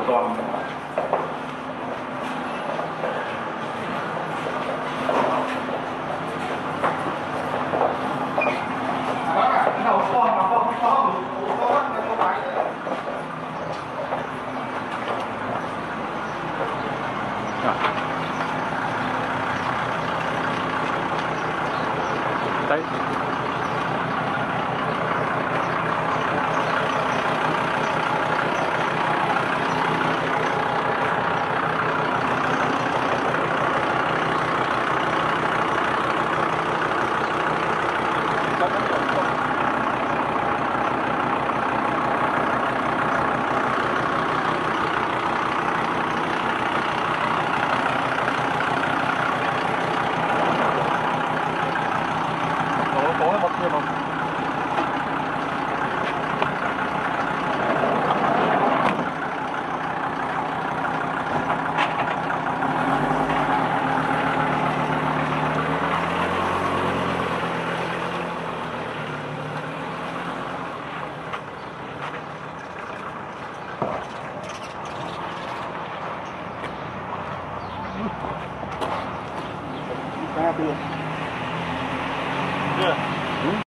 toàn đầu con mà không có không phải đấy. Có cái bật kia không? Ra được.